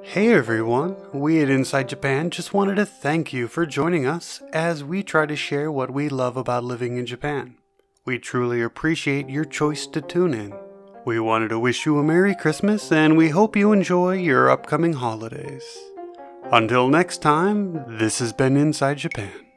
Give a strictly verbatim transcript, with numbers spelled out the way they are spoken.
Hey everyone, we at Inside Japan just wanted to thank you for joining us as we try to share what we love about living in Japan. We truly appreciate your choice to tune in. We wanted to wish you a Merry Christmas and we hope you enjoy your upcoming holidays. Until next time, this has been Inside Japan.